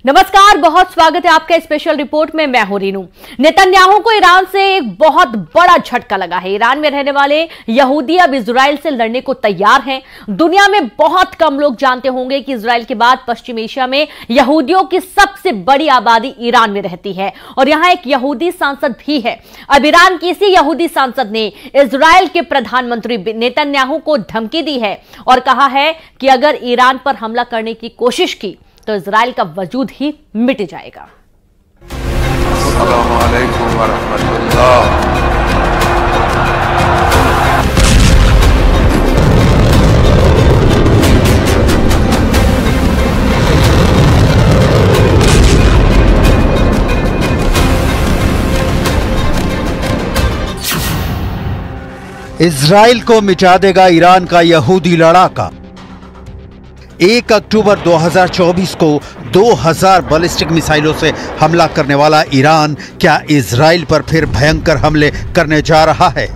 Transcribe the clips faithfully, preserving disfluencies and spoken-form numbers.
नमस्कार, बहुत स्वागत है आपका स्पेशल रिपोर्ट में। मैं हूं रीनू। नेतन्याहू को ईरान से एक बहुत बड़ा झटका लगा है। ईरान में रहने वाले यहूदी अब इजराइल से लड़ने को तैयार हैं। दुनिया में बहुत कम लोग जानते होंगे कि इजराइल के बाद पश्चिम एशिया में यहूदियों की सबसे बड़ी आबादी ईरान में रहती है और यहां एक यहूदी सांसद भी है। अब ईरान की इसी यहूदी सांसद ने इजराइल के प्रधानमंत्री नेतन्याहू को धमकी दी है और कहा है कि अगर ईरान पर हमला करने की कोशिश की तो इजराइल का वजूद ही मिट जाएगा। अस्सलामु अलैकुम वरहमतुल्लाह। इजराइल को मिटा देगा ईरान का यहूदी लड़ाका। एक अक्टूबर दो हज़ार चौबीस को दो हज़ार बैलिस्टिक मिसाइलों से हमला करने वाला ईरान क्या इजराइल पर फिर भयंकर हमले करने जा रहा है?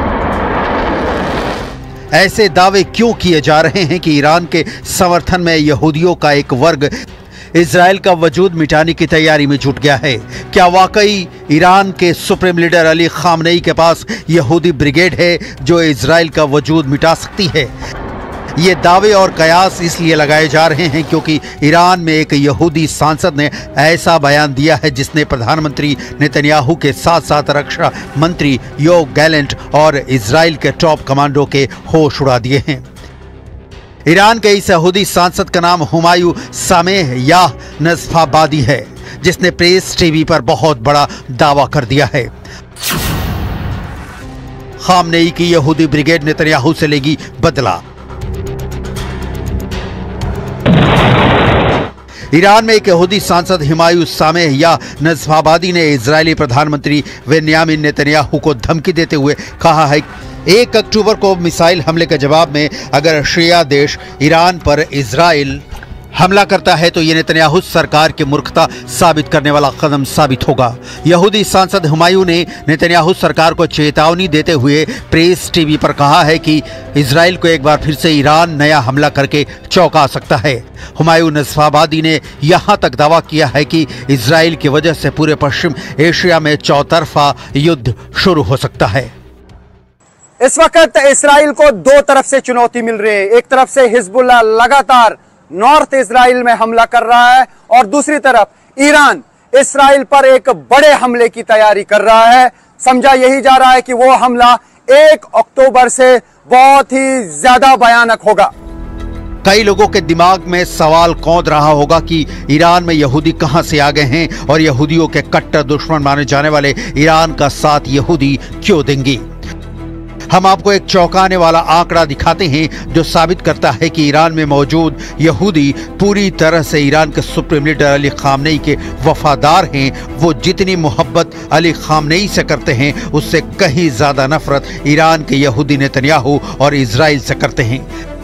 ऐसे दावे क्यों किए जा रहे हैं कि ईरान के समर्थन में यहूदियों का एक वर्ग इजराइल का वजूद मिटाने की तैयारी में जुट गया है? क्या वाकई ईरान के सुप्रीम लीडर अली खामनेई के पास यहूदी ब्रिगेड है जो इजराइल का वजूद मिटा सकती है? ये दावे और कयास इसलिए लगाए जा रहे हैं क्योंकि ईरान में एक यहूदी सांसद ने ऐसा बयान दिया है जिसने प्रधानमंत्री नेतन्याहू के साथ साथ रक्षा मंत्री योव गैलेंट और इजराइल के टॉप कमांडो के होश उड़ा दिए हैं। ईरान के इस यहूदी सांसद का नाम हुमायूं सामेह याह नज़फ़ाबादी है, जिसने प्रेस टीवी पर बहुत बड़ा दावा कर दिया है। खामनेई की यहूदी ब्रिगेड नेतन्याहू से लेगी बदला। ईरान में एक यहूदी सांसद हुमायूं सामेह याह नज़फ़ाबादी ने इजरायली प्रधानमंत्री बेंयामिन नेतन्याहू को धमकी देते हुए कहा है एक अक्टूबर को मिसाइल हमले के जवाब में अगर शिया देश ईरान पर इजराइल हमला करता है तो ये नेतन्याहू सरकार की मूर्खता साबित करने वाला कदम साबित होगा। यहूदी सांसद हुमायूं ने नेतन्याहू सरकार को चेतावनी देते हुए प्रेस टीवी पर कहा है कि इजराइल को एक बार फिर से ईरान नया हमला करके चौंका सकता है। हुमायूं नज़फ़ाबादी ने यहाँ तक दावा किया है कि इजराइल की वजह से पूरे पश्चिम एशिया में चौतरफा युद्ध शुरू हो सकता है। इस वक्त इजराइल को दो तरफ से चुनौती मिल रही है। एक तरफ से हिजबुल्लाह लगातार नॉर्थ इजराइल में हमला कर रहा है और दूसरी तरफ ईरान इजराइल पर एक बड़े हमले की तैयारी कर रहा है। समझा यही जा रहा है कि वो हमला एक अक्टूबर से बहुत ही ज्यादा भयानक होगा। कई लोगों के दिमाग में सवाल कौंध रहा होगा कि ईरान में यहूदी कहां से आ गए हैं और यहूदियों के कट्टर दुश्मन माने जाने वाले ईरान का साथ यहूदी क्यों देंगे। हम आपको एक चौंकाने वाला आंकड़ा दिखाते हैं जो साबित करता है कि ईरान में मौजूद यहूदी पूरी तरह से ईरान के सुप्रीम लीडर अली खामनेई के वफादार हैं। वो जितनी मोहब्बत अली खामनेई से करते हैं उससे कहीं ज्यादा नफरत ईरान के यहूदी नेतन्याहू और इजराइल से करते हैं।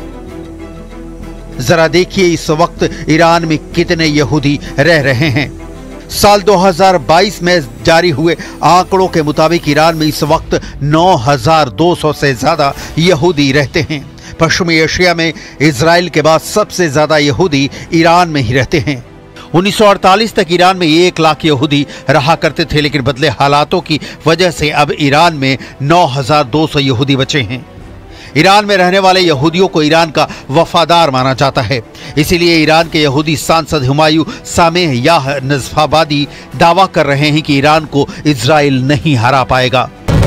जरा देखिए इस वक्त ईरान में कितने यहूदी रह रहे हैं। साल दो हज़ार बाईस में जारी हुए आंकड़ों के मुताबिक ईरान में इस वक्त नौ हज़ार दो सौ से ज्यादा यहूदी रहते हैं। पश्चिमी एशिया में इजराइल के बाद सबसे ज्यादा यहूदी ईरान में ही रहते हैं। उन्नीस सौ अड़तालीस तक ईरान में एक लाख यहूदी रहा करते थे, लेकिन बदले हालातों की वजह से अब ईरान में नौ हज़ार दो सौ यहूदी बचे हैं। ईरान में रहने वाले यहूदियों को ईरान का वफादार माना जाता है, इसीलिए ईरान के यहूदी सांसद हुमायूं सामेह याह नज़फ़ाबादी दावा कर रहे हैं कि ईरान को इजराइल नहीं हरा पाएगा।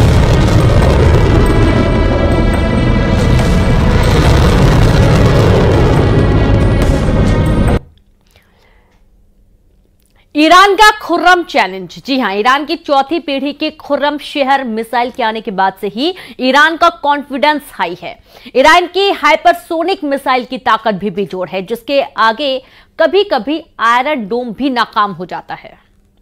ईरान का खुर्रम चैलेंज। जी हां, ईरान की चौथी पीढ़ी के खुर्रम शहर मिसाइल के आने के बाद से ही ईरान का कॉन्फिडेंस हाई है। ईरान की हाइपरसोनिक मिसाइल की ताकत भी बेजोड़ है, जिसके आगे कभी कभी आयरन डोम भी नाकाम हो जाता है।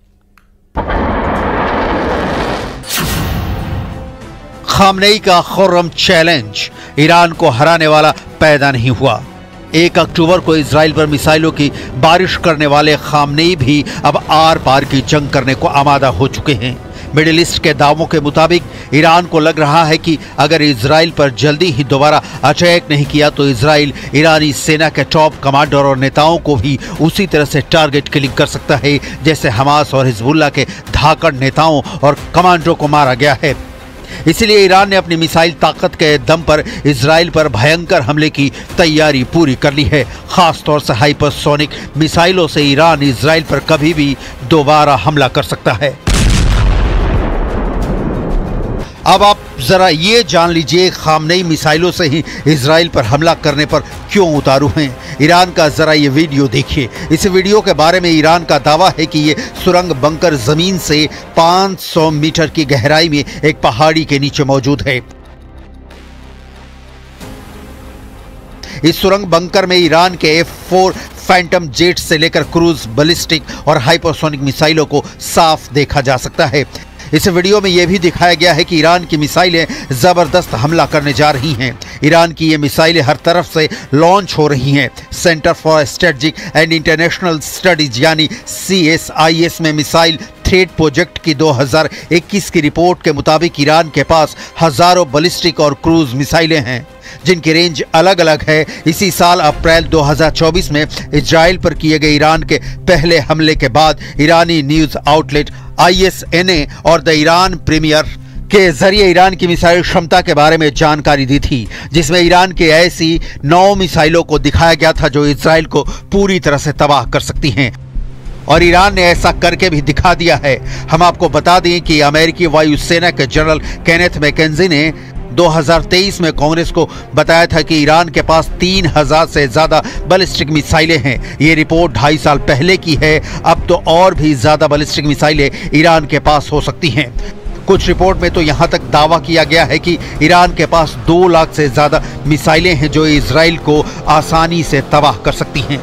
खामनेई का खुर्रम चैलेंज ईरान को हराने वाला पैदा नहीं हुआ। एक अक्टूबर को इजराइल पर मिसाइलों की बारिश करने वाले खामनेई भी अब आर पार की जंग करने को आमादा हो चुके हैं। मिडिल ईस्ट के दावों के मुताबिक ईरान को लग रहा है कि अगर इजराइल पर जल्दी ही दोबारा अटैक नहीं किया तो इजराइल ईरानी सेना के टॉप कमांडर और नेताओं को भी उसी तरह से टारगेट किलिंग कर सकता है जैसे हमास और हिजबुल्लाह के धाकड़ नेताओं और कमांडरों को मारा गया है। इसीलिए ईरान ने अपनी मिसाइल ताकत के दम पर इजराइल पर भयंकर हमले की तैयारी पूरी कर ली है। खास तौर से हाइपरसोनिक मिसाइलों से ईरान इजराइल पर कभी भी दोबारा हमला कर सकता है। अब आप जरा ये जान लीजिए खामनेई मिसाइलों से ही इजराइल पर हमला करने पर क्यों उतारू हैं। ईरान का जरा ये वीडियो देखिए। इस वीडियो के बारे में ईरान का दावा है कि ये सुरंग बंकर जमीन से पाँच सौ मीटर की गहराई में एक पहाड़ी के नीचे मौजूद है। इस सुरंग बंकर में ईरान के एफ फोर फैंटम जेट से लेकर क्रूज, बैलिस्टिक और हाइपरसोनिक मिसाइलों को साफ देखा जा सकता है। इस वीडियो में यह भी दिखाया गया है कि ईरान की मिसाइलें जबरदस्त हमला करने जा रही हैं। ईरान की ये मिसाइलें हर तरफ से लॉन्च हो रही हैं। Center for Strategic and International Studies यानी सी एस आई एस में मिसाइल थ्रेड प्रोजेक्ट की दो हज़ार इक्कीस की रिपोर्ट के मुताबिक ईरान के पास हजारों बैलिस्टिक और क्रूज मिसाइलें हैं जिनकी रेंज अलग अलग है। इसी साल अप्रैल दो हज़ार चौबीस में इजराइल पर किए गए ईरान के पहले हमले के बाद ईरानी news outlet I S N A और द ईरान प्रीमियर के जरिए ईरान की मिसाइल क्षमता के बारे में जानकारी दी थी, जिसमें ईरान के ऐसी नौ मिसाइलों को दिखाया गया था जो इजराइल को पूरी तरह से तबाह कर सकती हैं। और ईरान ने ऐसा करके भी दिखा दिया है। हम आपको बता दें कि अमेरिकी वायुसेना के जनरल केनेथ मैकेंजी ने दो हज़ार तेईस में कांग्रेस को बताया था कि ईरान के पास तीन हज़ार से ज्यादा बैलिस्टिक मिसाइलें हैं। ये रिपोर्ट ढाई साल पहले की है। अब तो और भी ज्यादा बैलिस्टिक मिसाइलें ईरान के पास हो सकती हैं। कुछ रिपोर्ट में तो यहां तक दावा किया गया है कि ईरान के पास दो लाख से ज्यादा मिसाइलें हैं जो इजराइल को आसानी से तबाह कर सकती हैं।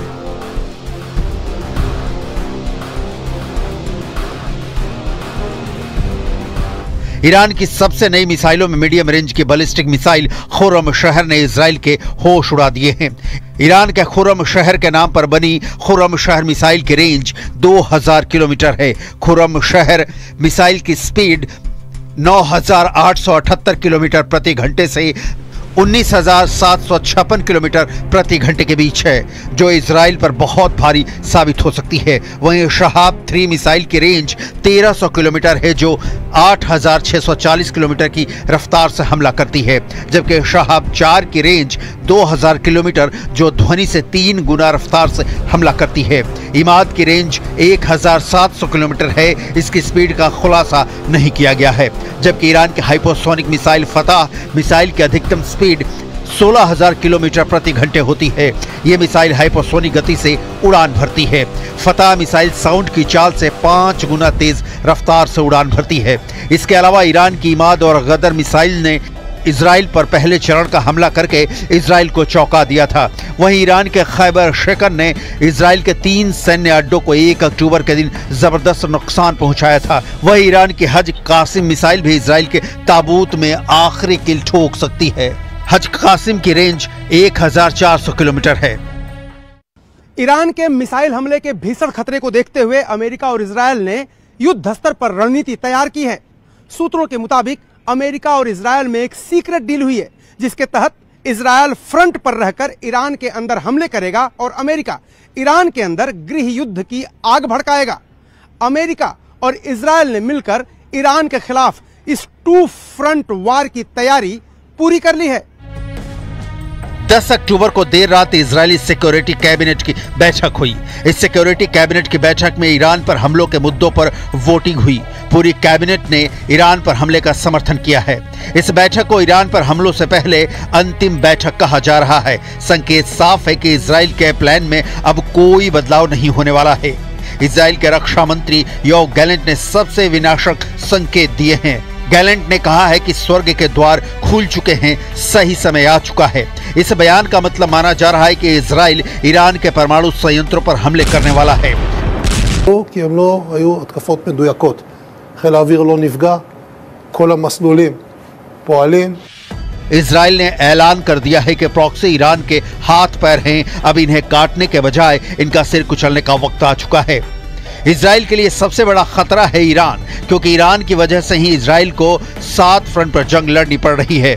ईरान की सबसे नई मिसाइलों में मीडियम रेंज की बैलिस्टिक मिसाइल खुर्रम शहर ने इजराइल के होश उड़ा दिए हैं। ईरान के खुर्रम शहर के नाम पर बनी खुर्रम शहर मिसाइल की रेंज दो हज़ार किलोमीटर है। खुर्रम शहर मिसाइल की स्पीड नौ हज़ार आठ सौ अठहत्तर किलोमीटर प्रति घंटे से उन्नीस हज़ार सात सौ छप्पन किलोमीटर प्रति घंटे के बीच है, जो इजराइल पर बहुत भारी साबित हो सकती है। वहीं शहाब थ्री मिसाइल की रेंज तेरह सौ किलोमीटर है, जो आठ हज़ार छह सौ चालीस किलोमीटर की रफ्तार से हमला करती है, जबकि शहाब चार की रेंज दो हज़ार किलोमीटर जो ध्वनि से तीन गुना रफ्तार से हमला करती है। इमाद की रेंज एक हज़ार सात सौ किलोमीटर है। इसकी स्पीड का खुलासा नहीं किया गया है। जबकि ईरान की हाइपरसोनिक मिसाइल फतह मिसाइल की अधिकतम स्पीड सोलह हज़ार किलोमीटर प्रति घंटे होती है। ये मिसाइल हाइपरसोनिक गति से उड़ान भरती है। फतह मिसाइल साउंड की चाल से पांच गुना तेज रफ्तार से उड़ान भरती है। इसके अलावा ईरान की इमाद और गदर मिसाइल ने इजराइल पर पहले चरण का हमला करके इजराइल को चौंका दिया था। वहीं ईरान के खैबर शेकन ने इजराइल के तीन सैन्य अड्डों को एक अक्टूबर के दिन जबरदस्त नुकसान पहुंचाया था। वहीं ईरान की हज कासिम मिसाइल भी इजराइल के ताबूत में आखिरी किल ठोक सकती है। हज कासिम की रेंज एक हज़ार चार सौ किलोमीटर है। ईरान के मिसाइल हमले के भीषण खतरे को देखते हुए अमेरिका और इजरायल ने युद्ध स्तर पर रणनीति तैयार की है। सूत्रों के मुताबिक अमेरिका और इजरायल में एक सीक्रेट डील हुई है, जिसके तहत इजरायल फ्रंट पर रहकर ईरान के अंदर हमले करेगा और अमेरिका ईरान के अंदर गृह युद्ध की आग भड़काएगा। अमेरिका और इजरायल ने मिलकर ईरान के खिलाफ इस टू फ्रंट वार की तैयारी पूरी कर ली है। दस अक्टूबर को देर रात इजरायली सिक्योरिटी कैबिनेट की बैठक हुई। इस सिक्योरिटी कैबिनेट की बैठक में ईरान पर हमलों के मुद्दों पर वोटिंग हुई। पूरी कैबिनेट ने ईरान पर हमले का समर्थन किया है। इस बैठक को ईरान पर हमलों से पहले अंतिम बैठक कहा जा रहा है। संकेत साफ है कि इजराइल के प्लान में अब कोई बदलाव नहीं होने वाला है। इजराइल के रक्षा मंत्री योव गैलेंट ने सबसे विनाशक संकेत दिए हैं। गैलेंट ने कहा है कि स्वर्ग के द्वार खुल चुके हैं, सही समय आ चुका है। इस बयान का मतलब माना जा रहा है कि इजराइल ईरान के परमाणु संयंत्रों पर हमले करने वाला है। כי הם לא היו התקפות מדויקות. חיל האוויר לא נפגע, כל המסלולים פועלים. इजराइल ने ऐलान कर दिया है कि प्रॉक्सी ईरान के हाथ पैर हैं। अब इन्हें काटने के बजाय इनका सिर कुचलने का वक्त आ चुका है। इजराइल के लिए सबसे बड़ा खतरा है ईरान, क्योंकि ईरान की वजह से ही इजराइल को सात फ्रंट पर जंग लड़नी पड़ रही है।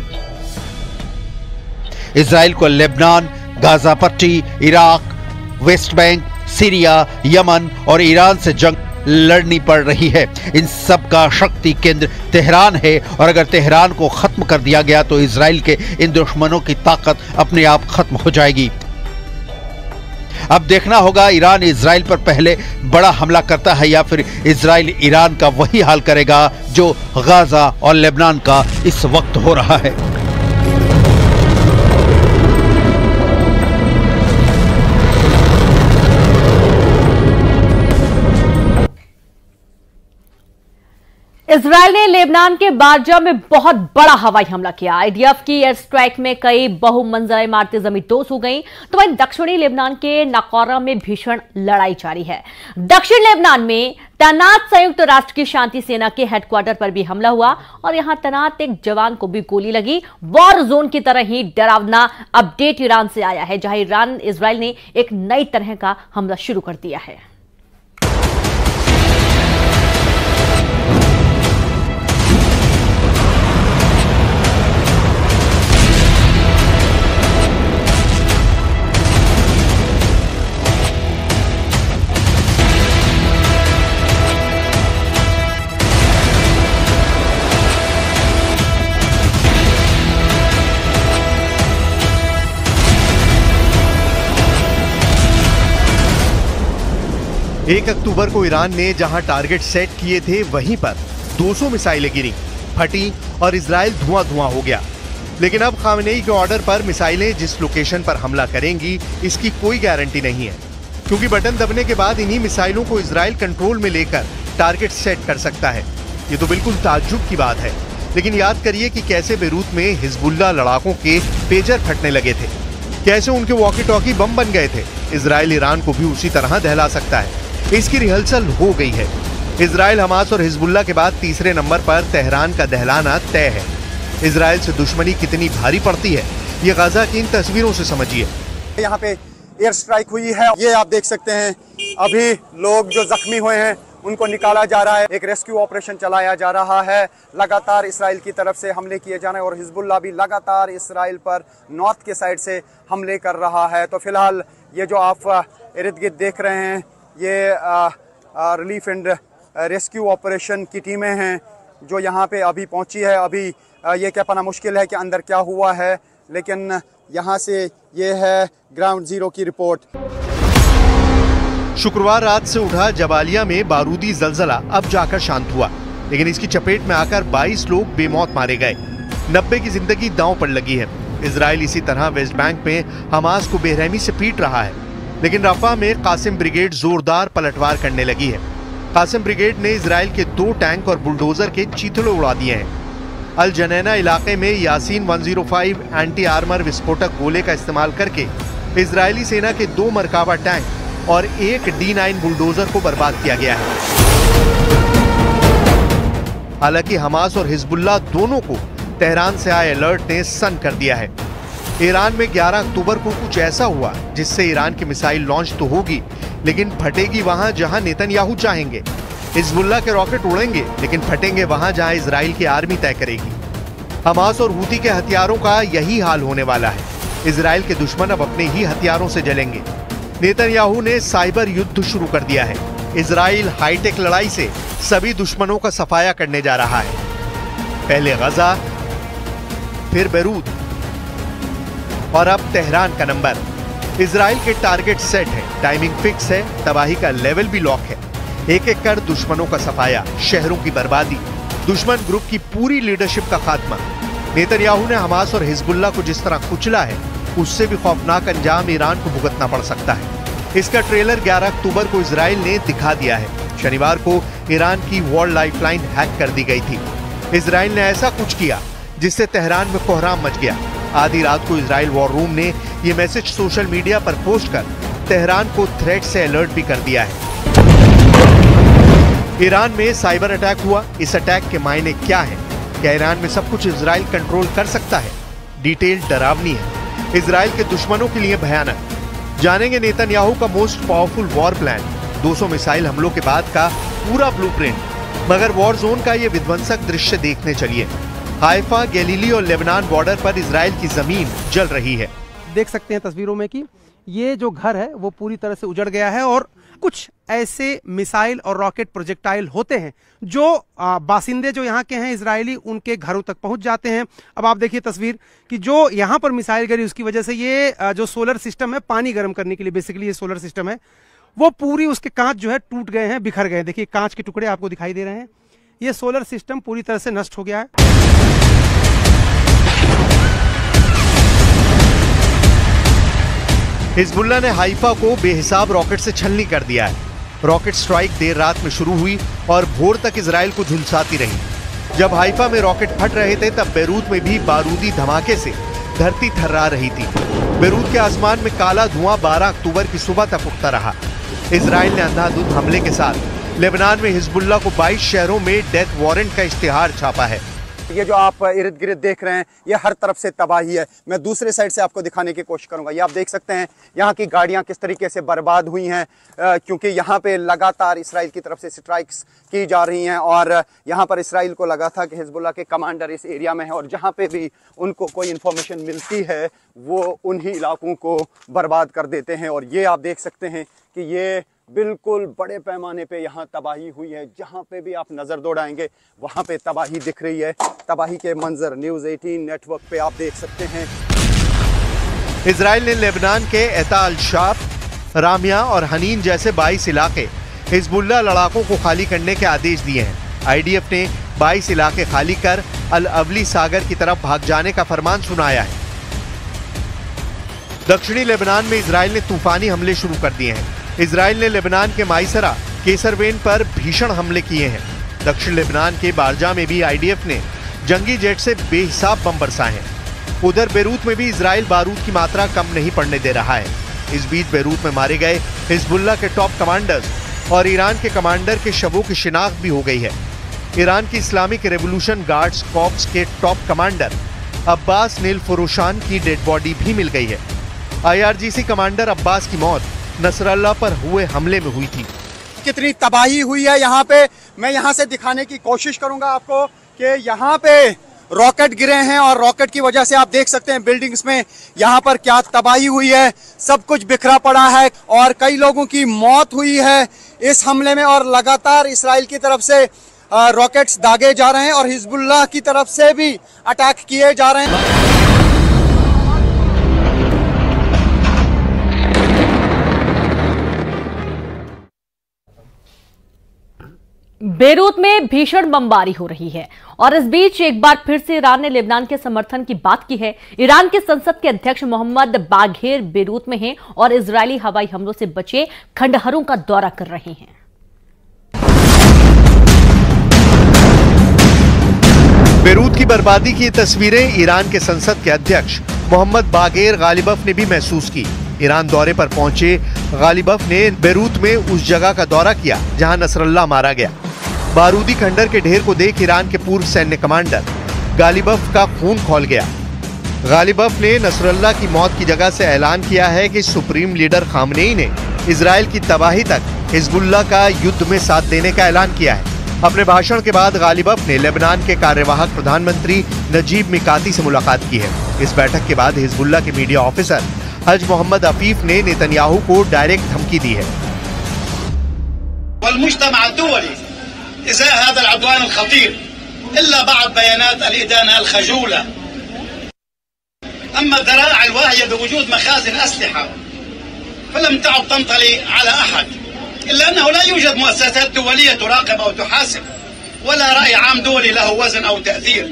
इजराइल को लेबनान, गाजा पट्टी, Iraq, West Bank, Syria, Yemen और ईरान से जंग लड़नी पड़ रही है। इन सब का शक्ति केंद्र तेहरान है, और अगर तेहरान को खत्म कर दिया गया तो इजराइल के इन दुश्मनों की ताकत अपने आप खत्म हो जाएगी। अब देखना होगा ईरान इजराइल पर पहले बड़ा हमला करता है या फिर इजराइल ईरान का वही हाल करेगा जो गाजा और लेबनान का इस वक्त हो रहा है। इजराइल ने लेबनान के बारजा में बहुत बड़ा हवाई हमला किया। आईडीएफ की एयर स्ट्राइक में कई बहुमंजिला इमारतें जमींदोज हो गईं, तो वहीं दक्षिणी लेबनान के नाकोरा में भीषण लड़ाई जारी है। दक्षिण लेबनान में तैनात संयुक्त राष्ट्र की शांति सेना के हेडक्वार्टर पर भी हमला हुआ और यहां तैनात एक जवान को भी गोली लगी। वॉर जोन की तरह ही डरावना अपडेट ईरान से आया है, जहां ईरान इजराइल ने एक नई तरह का हमला शुरू कर दिया है। एक अक्टूबर को ईरान ने जहां टारगेट सेट किए थे वहीं पर दो सौ मिसाइलें गिरी, फटी और इजराइल धुआं धुआं हो गया। लेकिन अब खामेनेई के ऑर्डर पर मिसाइलें जिस लोकेशन पर हमला करेंगी इसकी कोई गारंटी नहीं है, क्योंकि बटन दबने के बाद इन्हीं मिसाइलों को इजराइल कंट्रोल में लेकर टारगेट सेट कर सकता है। ये तो बिल्कुल ताज्जुब की बात है। लेकिन याद करिए कि कैसे बेरूत में हिजबुल्लाह लड़ाकों के पेजर फटने लगे थे, कैसे उनके वॉकी टॉकी बम बन गए थे। इजराइल ईरान को भी उसी तरह दहला सकता है। इसकी रिहर्सल हो गई है। इजराइल, हमास और हिजबुल्लाह के बाद तीसरे नंबर पर तेहरान का दहलाना तय है। इजराइल से दुश्मनी कितनी भारी पड़ती है ये गाजा की इन तस्वीरों से समझिए। यहाँ पे एयर स्ट्राइक हुई है, ये आप देख सकते हैं। अभी लोग जो जख्मी हुए हैं उनको निकाला जा रहा है, एक रेस्क्यू ऑपरेशन चलाया जा रहा है। लगातार इसराइल की तरफ से हमले किए जा रहे हैं और हिजबुल्लाह भी लगातार इसराइल पर नॉर्थ के साइड से हमले कर रहा है। तो फिलहाल ये जो आप इर्द गिर्द देख रहे हैं ये आ, आ, रिलीफ एंड रेस्क्यू ऑपरेशन की टीमें हैं जो यहाँ पे अभी पहुँची है। अभी आ, ये क्या पता मुश्किल है कि अंदर क्या हुआ है, लेकिन यहाँ से ये है ग्राउंड जीरो की रिपोर्ट। शुक्रवार रात से उठा जबालिया में बारूदी जलजला अब जाकर शांत हुआ, लेकिन इसकी चपेट में आकर बाईस लोग बेमौत मारे गए। नब्बे की जिंदगी दांव पर लगी है। इजराइल इसी तरह वेस्ट बैंक में हमास को बेरहमी से पीट रहा है, लेकिन रफा में कासिम ब्रिगेड जोरदार पलटवार करने लगी है। कासिम ब्रिगेड ने इजराइल के दो टैंक और बुलडोजर के चीथड़े उड़ा दिए हैं। अल जनैना इलाके में यासीन एक सौ पाँच एंटी आर्मर विस्फोटक गोले का इस्तेमाल करके इजरायली सेना के दो मरकाबा टैंक और एक डी नाइन बुलडोजर को बर्बाद किया गया है। हालांकि हमास और हिजबुल्लाह दोनों को तेहरान से आए अलर्ट ने सन्न कर दिया है। ईरान में ग्यारह अक्टूबर को कुछ ऐसा हुआ जिससे ईरान की मिसाइल लॉन्च तो होगी, लेकिन फटेगी वहां जहां नेतन्याहू चाहेंगे। हिजबुल्लाह के रॉकेट उड़ेंगे, लेकिन फटेंगे वहां जहां इजराइल की आर्मी तय करेगी। हमास और हूती के हथियारों का यही हाल होने वाला है। इजराइल के दुश्मन अब अपने ही हथियारों से जलेंगे। नेतन्याहू ने साइबर युद्ध शुरू कर दिया है। इजराइल हाईटेक लड़ाई से सभी दुश्मनों का सफाया करने जा रहा है। पहले गजा, फिर बेरूत और अब तेहरान का नंबर। इजराइल के टारगेट सेट है, टाइमिंग फिक्स है, तबाही का लेवल भी लॉक है। एक एक कर दुश्मनों का सफाया, शहरों की बर्बादी, दुश्मन ग्रुप की पूरी लीडरशिप का खात्मा। नेतन्याहू ने हमास और हिजबुल्लाह को जिस तरह कुचला है, उससे भी खौफनाक अंजाम ईरान को भुगतना पड़ सकता है। इसका ट्रेलर ग्यारह अक्टूबर को इजराइल ने दिखा दिया है। शनिवार को ईरान की वॉर लाइफलाइन हैक कर दी गई थी। इजराइल ने ऐसा कुछ किया जिससे तेहरान में कोहराम मच गया। आधी रात को इजराइल वॉर रूम ने यह मैसेज सोशल मीडिया पर पोस्ट कर तेहरान को थ्रेट से अलर्ट भी कर दिया है। ईरान में साइबर अटैक हुआ। इस अटैक के मायने क्या है? क्या ईरान में सब कुछ इजराइल कंट्रोल कर सकता है? डिटेल डरावनी है, इजराइल के दुश्मनों के लिए भयानक। जानेंगे नेतन्याहू का मोस्ट पावरफुल वॉर प्लान, दो सौ मिसाइल हमलों के बाद का पूरा ब्लूप्रिंट। मगर वॉर जोन का ये विध्वंसक दृश्य देखने चलिए। हाइफा, गैलीली और लेबनान बॉर्डर पर इजराइल की जमीन जल रही है। देख सकते हैं तस्वीरों में कि ये जो घर है वो पूरी तरह से उजड़ गया है और कुछ ऐसे मिसाइल और रॉकेट प्रोजेक्टाइल होते हैं जो आ, बासिंदे जो यहाँ के हैं इजरायली, उनके घरों तक पहुंच जाते हैं। अब आप देखिए तस्वीर कि जो यहाँ पर मिसाइल गिरी उसकी वजह से ये आ, जो सोलर सिस्टम है पानी गर्म करने के लिए बेसिकली ये सोलर सिस्टम है वो पूरी उसके कांच जो है टूट गए हैं, बिखर गए। देखिए कांच के टुकड़े आपको दिखाई दे रहे हैं। ये सोलर सिस्टम पूरी तरह से नष्ट हो गया है। हिजबुल्लाह ने हाइफा को बेहिसाब रॉकेट से छलनी कर दिया है। रॉकेट स्ट्राइक देर रात में शुरू हुई और भोर तक इजराइल को झुलसाती रही। जब हाइफा में रॉकेट फट रहे थे तब बेरूत में भी बारूदी धमाके से धरती थर्रा रही थी। बेरूत के आसमान में काला धुआं बारह अक्टूबर की सुबह तक उठता रहा। इजराइल ने अंधाधुंध हमले के साथ लेबनान में हिजबुल्लाह को बाईस शहरों में डेथ वारंट का इश्तिहार छापा है। ये जो आप इर्द गिर्द देख रहे हैं ये हर तरफ से तबाही है। मैं दूसरे साइड से आपको दिखाने की कोशिश करूंगा। ये आप देख सकते हैं यहाँ की गाड़ियाँ किस तरीके से बर्बाद हुई हैं, क्योंकि यहाँ पे लगातार इसराइल की तरफ से स्ट्राइक्स की जा रही हैं और यहाँ पर इसराइल को लगा था कि हिजबुल्लाह के कमांडर इस एरिया में है और जहाँ पे भी उनको कोई इन्फॉर्मेशन मिलती है वो उन्हीं इलाकों को बर्बाद कर देते हैं। और ये आप देख सकते हैं कि ये बिल्कुल बड़े पैमाने पे यहाँ तबाही हुई है। जहाँ पे भी आप नज़र दौड़ाएंगे वहाँ पे तबाही दिख रही है। तबाही के मंजर न्यूज़ अठारह नेटवर्क पे आप देख सकते हैं। इजराइल ने लेबनान के एता अल शाब, रामिया और हनीन जैसे बाईस इलाके हिजबुल्लाह लड़ाकों को खाली करने के आदेश दिए हैं। आईडीएफ ने बाईस इलाके खाली कर अल अवली सागर की तरफ भाग जाने का फरमान सुनाया है। दक्षिणी लेबनान में इजराइल ने तूफानी हमले शुरू कर दिए हैं। इजराइल ने लेबनान के माइसरा, केसरवेन पर भीषण हमले किए हैं। दक्षिण लेबनान के बारजा में भी आईडीएफ ने जंगी जेट से बेहिसाब बम बरसाए हैं। उधर बेरूत में भी इजराइल बारूद की मात्रा कम नहीं पड़ने दे रहा है। इस बीच बेरूत में मारे गए हिजबुल्लाह के टॉप कमांडर्स और ईरान के कमांडर के शवों की शिनाख्त भी हो गई है। ईरान की इस्लामिक रेवोल्यूशन गार्ड्स कॉर्प्स के top commander Abbas Nilforoushan की डेड बॉडी भी मिल गई है। आईआरजीसी कमांडर अब्बास की मौत नसरल्लाह पर हुए हमले में हुई थी। कितनी तबाही हुई है यहाँ पे, मैं यहाँ से दिखाने की कोशिश करूंगा आपको कि यहाँ पे रॉकेट गिरे हैं और रॉकेट की वजह से आप देख सकते हैं बिल्डिंग्स में यहाँ पर क्या तबाही हुई है। सब कुछ बिखरा पड़ा है और कई लोगों की मौत हुई है इस हमले में और लगातार इसराइल की तरफ से रॉकेट्स दागे जा रहे हैं और हिजबुल्लाह की तरफ से भी अटैक किए जा रहे हैं। बेरूत में भीषण बमबारी हो रही है और इस बीच एक बार फिर से ईरान ने लेबनान के समर्थन की बात की है। ईरान के संसद के अध्यक्ष मोहम्मद बाघेर बेरूत में हैं और इजरायली हवाई हमलों से बचे खंडहरों का दौरा कर रहे हैं। बेरूत की बर्बादी की तस्वीरें ईरान के संसद के अध्यक्ष मोहम्मद बाघेर गालिबफ ने भी महसूस की। ईरान दौरे पर पहुंचे गालिबफ ने बेरूत में उस जगह का दौरा किया जहां नसरल्लाह मारा गया। बारूदी खंडर के ढेर को देख ईरान के पूर्व सैन्य कमांडर गालिबफ का खून खौल गया। गालिबफ ने नसरल्लाह की मौत की जगह से ऐलान किया है कि सुप्रीम लीडर खामनेई ने इजराइल की तबाही तक हिजबुल्लाह का युद्ध में साथ देने का ऐलान किया है। अपने भाषण के बाद गालिबफ ने लेबनान के कार्यवाहक प्रधानमंत्री नजीब मिकाती से मुलाकात की है। इस बैठक के बाद हिजबुल्लाह के media officer Haj Mohammad Afif ने नेतन्याहू को डायरेक्ट धमकी दी है। والمجتمع الدولي إزاء هذا العدوان الخطير إلا بعض بيانات الإدانة الخجولة. أما الذرائع الواهية بوجود مخازن أسلحة فلم تعد تنطلي على أحد إلا أنه لا يوجد مؤسسات دولية تراقب أو تحاسب ولا رأي عام دولي له وزن أو تأثير.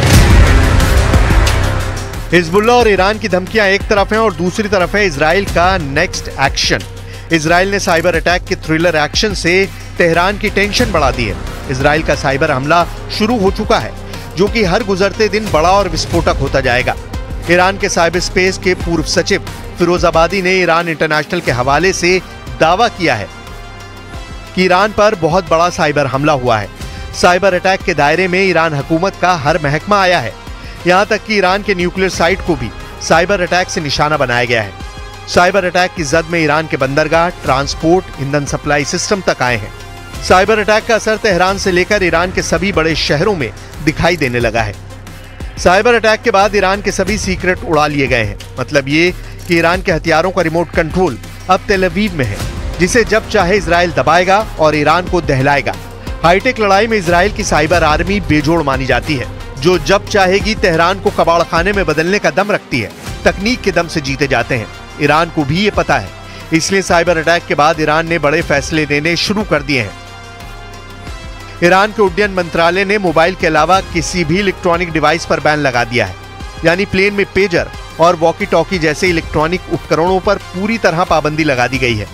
हिजबुल्लाह और ईरान की धमकियां एक तरफ हैं और दूसरी तरफ है इजराइल का नेक्स्ट एक्शन। इजराइल ने साइबर अटैक के थ्रिलर एक्शन से तेहरान की टेंशन बढ़ा दी है। इजराइल का साइबर हमला शुरू हो चुका है जो कि हर गुजरते दिन बड़ा और विस्फोटक होता जाएगा। ईरान के साइबर स्पेस के पूर्व सचिव फिरोजाबादी ने ईरान इंटरनेशनल के हवाले से दावा किया है कि ईरान पर बहुत बड़ा साइबर हमला हुआ है। साइबर अटैक के दायरे में ईरान हुकूमत का हर महकमा आया है। यहाँ तक कि ईरान के न्यूक्लियर साइट को भी साइबर अटैक से निशाना बनाया गया है। साइबर अटैक की जद में ईरान के बंदरगाह, ट्रांसपोर्ट, ईंधन सप्लाई सिस्टम तक आए हैं। साइबर अटैक का असर तेहरान से लेकर ईरान के सभी बड़े शहरों में दिखाई देने लगा है। साइबर अटैक के बाद ईरान के सभी सीक्रेट उड़ा लिए गए हैं। मतलब ये कि ईरान के हथियारों का रिमोट कंट्रोल अब तेल अवीव में है, जिसे जब चाहे इजराइल दबाएगा और ईरान को दहलाएगा। हाईटेक लड़ाई में इजराइल की साइबर आर्मी बेजोड़ मानी जाती है, जो जब चाहेगी तेहरान को कबाड़खाने में बदलने का दम रखती है। तकनीक के दम से जीते जाते हैं। ईरान को भी ये पता है, इसलिए साइबर अटैक के बाद ईरान ने बड़े फैसले लेने शुरू कर दिए हैं। ईरान के उड्डयन मंत्रालय ने मोबाइल के अलावा किसी भी इलेक्ट्रॉनिक डिवाइस पर बैन लगा दिया है, यानी प्लेन में पेजर और वॉकी टॉकी जैसे इलेक्ट्रॉनिक उपकरणों पर पूरी तरह पाबंदी लगा दी गई है।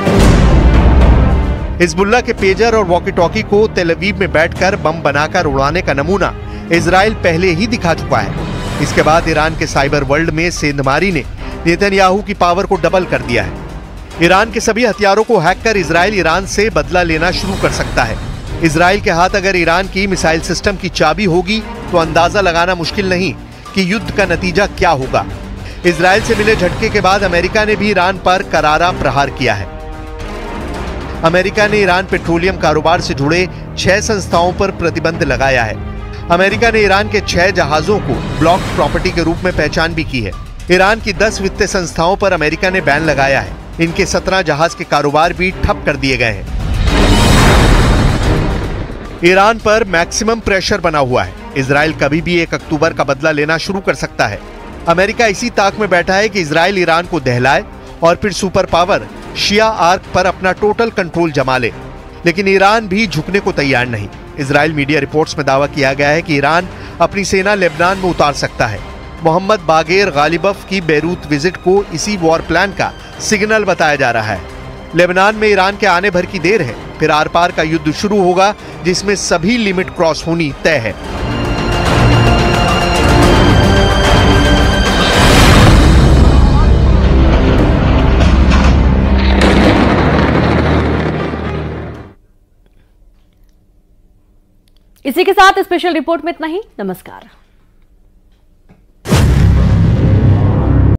हिजबुल्लाह के पेजर और वॉकी टॉकी को तेल अवीव में बैठकर बम बनाकर उड़ाने का नमूना इजराइल पहले ही दिखा चुका है। इसके बाद ईरान के साइबर वर्ल्ड में सेंधमारी ने नेतन्याहू की पावर को डबल कर दिया है। ईरान के सभी हथियारों को हैक कर इजराइल ईरान से बदला लेना शुरू कर सकता है। इजराइल के हाथ अगर ईरान की मिसाइल सिस्टम की चाबी होगी तो अंदाजा लगाना मुश्किल नहीं कि युद्ध का नतीजा क्या होगा। इजराइल से मिले झटके के बाद अमेरिका ने भी ईरान पर करारा प्रहार किया है। अमेरिका ने ईरान पेट्रोलियम कारोबार से जुड़े छह संस्थाओं पर प्रतिबंध लगाया है। अमेरिका ने ईरान के छह जहाजों को ब्लॉक प्रॉपर्टी के रूप में पहचान भी की है। ईरान की दस वित्तीय संस्थाओं पर अमेरिका ने बैन लगाया है। इनके सत्रह जहाज के कारोबार भी ठप कर दिए गए हैं। ईरान पर मैक्सिमम प्रेशर बना हुआ है। इजराइल कभी भी एक अक्टूबर का बदला लेना शुरू कर सकता है। अमेरिका इसी ताक में बैठा है कि इजराइल ईरान को दहलाए और फिर सुपर पावर शिया आर्क पर अपना टोटल कंट्रोल जमा ले। लेकिन ईरान भी झुकने को तैयार नहीं। इजराइल मीडिया रिपोर्ट्स में दावा किया गया है कि ईरान अपनी सेना लेबनान में उतार सकता है। मोहम्मद बागेर गालिबफ की बेरूत विजिट को इसी वॉर प्लान का सिग्नल बताया जा रहा है। लेबनान में ईरान के आने भर की देर है, फिर आर पार का युद्ध शुरू होगा, जिसमें सभी लिमिट क्रॉस होनी तय है। इसी के साथ स्पेशल रिपोर्ट में इतना ही। नमस्कार।